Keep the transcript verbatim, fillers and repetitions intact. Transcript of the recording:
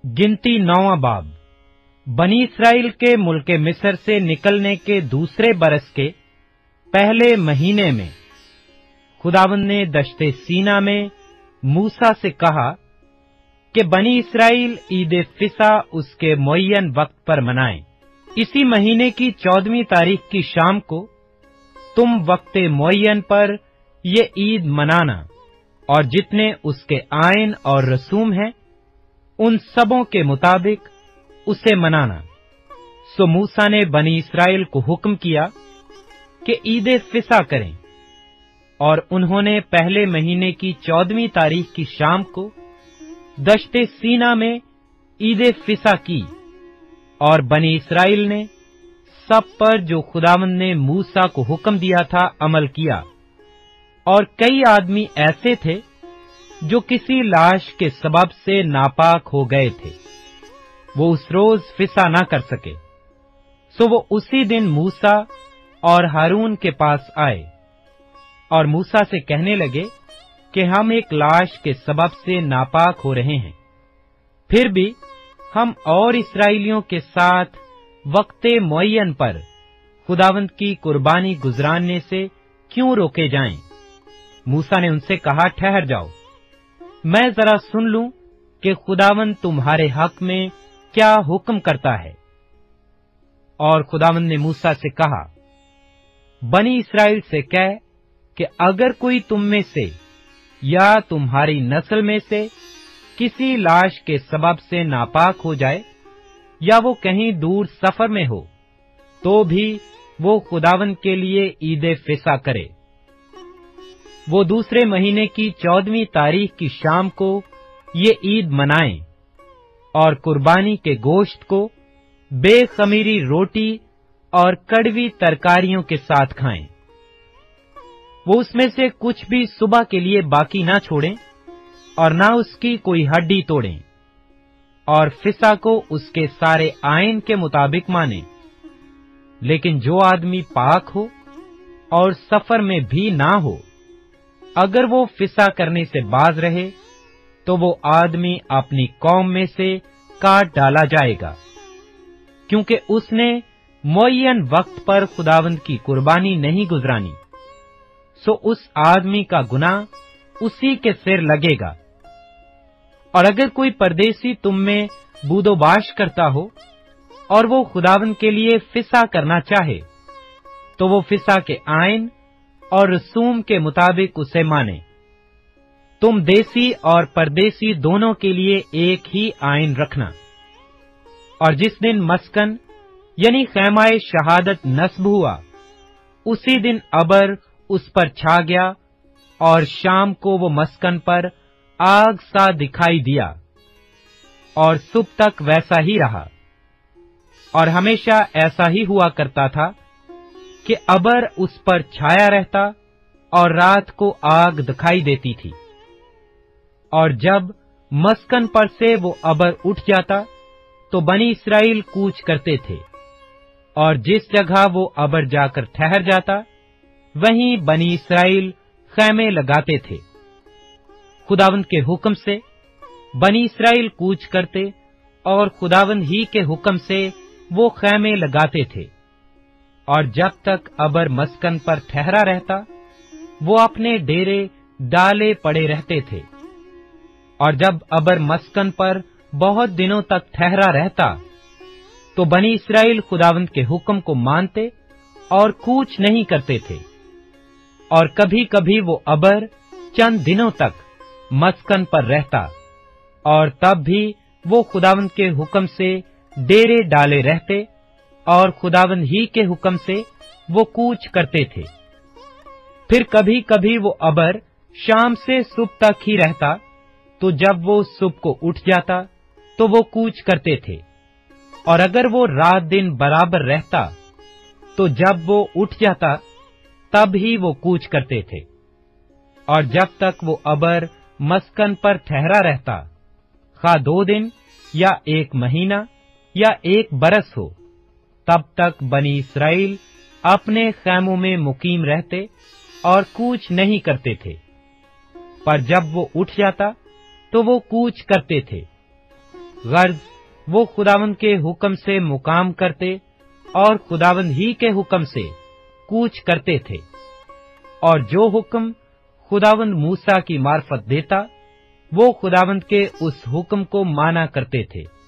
गिनती नौवां बाब। बनी इसराइल के मुल्क मिस्र से निकलने के दूसरे बरस के पहले महीने में खुदावंद ने दश्ते सीना में मूसा से कहा कि बनी इसराइल ईद फिसा उसके मुअय्यन वक्त पर मनाएं। इसी महीने की चौदहवीं तारीख की शाम को तुम वक्त मुअय्यन पर ये ईद मनाना और जितने उसके आइन और रसूम हैं उन सबों के मुताबिक उसे मनाना। सो मूसा ने बनी इसराइल को हुक्म किया कि ईद फिसा करें, और उन्होंने पहले महीने की चौदहवीं तारीख की शाम को दश्ते सीना में ईद फिसा की, और बनी इसराइल ने सब पर जो खुदावंद ने मूसा को हुक्म दिया था अमल किया। और कई आदमी ऐसे थे जो किसी लाश के सबब से नापाक हो गए थे, वो उस रोज फिसा ना कर सके। सो वो उसी दिन मूसा और हारून के पास आए और मूसा से कहने लगे कि हम एक लाश के सबब से नापाक हो रहे हैं, फिर भी हम और इस्राएलियों के साथ वक्ते मुअय्यन पर खुदावंद की कुर्बानी गुजराने से क्यों रोके जाएं? मूसा ने उनसे कहा, ठहर जाओ, मैं जरा सुन लूं कि खुदावंद तुम्हारे हक में क्या हुक्म करता है। और खुदावंद ने मूसा से कहा, बनी इसराइल से कह कि अगर कोई तुम में से या तुम्हारी नस्ल में से किसी लाश के सबब से नापाक हो जाए या वो कहीं दूर सफर में हो, तो भी वो खुदावंद के लिए ईद फिसा करे। वो दूसरे महीने की चौदहवीं तारीख की शाम को ये ईद मनाएं और कुर्बानी के गोश्त को बेखमीरी रोटी और कड़वी तरकारियों के साथ खाएं। वो उसमें से कुछ भी सुबह के लिए बाकी ना छोड़ें और ना उसकी कोई हड्डी तोड़ें, और फिसा को उसके सारे आइन के मुताबिक माने। लेकिन जो आदमी पाक हो और सफर में भी ना हो, अगर वो फिसा करने से बाज रहे तो वो आदमी अपनी कौम में से काट डाला जाएगा, क्योंकि उसने मुअय्यन वक्त पर खुदावंद की कुर्बानी नहीं गुजरानी। सो उस आदमी का गुनाह उसी के सिर लगेगा। और अगर कोई परदेसी तुम में बूदोबाश करता हो और वो खुदावंद के लिए फिसा करना चाहे, तो वो फिसा के आइन और रसूम के मुताबिक उसे माने। तुम देसी और परदेसी दोनों के लिए एक ही आइन रखना। और जिस दिन मस्कन यानी खैमाए शहादत नस्ब हुआ, उसी दिन अबर उस पर छा गया और शाम को वो मस्कन पर आग सा दिखाई दिया, और सुबह तक वैसा ही रहा। और हमेशा ऐसा ही हुआ करता था कि अबर उस पर छाया रहता और रात को आग दिखाई देती थी। और जब मस्कन पर से वो अबर उठ जाता तो बनी इसराइल कूच करते थे, और जिस जगह वो अबर जाकर ठहर जाता वहीं बनी इसराइल खैमे लगाते थे। खुदावंद के हुक्म से बनी इसराइल कूच करते और खुदावंद ही के हुक्म से वो खैमे लगाते थे। और जब तक अबर मस्कन पर ठहरा रहता, वो अपने डेरे डाले पड़े रहते थे। और जब अबर मस्कन पर बहुत दिनों तक ठहरा रहता, तो बनी इसराइल खुदावंद के हुक्म को मानते और कूच नहीं करते थे। और कभी कभी वो अबर चंद दिनों तक मस्कन पर रहता, और तब भी वो खुदावंद के हुक्म से डेरे डाले रहते और खुदावंद ही के हुक्म से वो कूच करते थे। फिर कभी कभी वो अबर शाम से सुबह तक ही रहता, तो जब वो सुबह को उठ जाता तो वो कूच करते थे। और अगर वो रात दिन बराबर रहता, तो जब वो उठ जाता तब ही वो कूच करते थे। और जब तक वो अबर मस्कन पर ठहरा रहता, खा दो दिन या एक महीना या एक बरस हो, तब तक बनी इसराइल अपने खैमों में मुकीम रहते और कूच नहीं करते थे। पर जब वो उठ जाता तो वो कूच करते थे। गर्ज वो खुदावंद के हुक्म से मुकाम करते और खुदावंद ही के हुक्म से कूच करते थे, और जो हुक्म खुदावंद मूसा की मार्फत देता, वो खुदावंद के उस हुक्म को माना करते थे।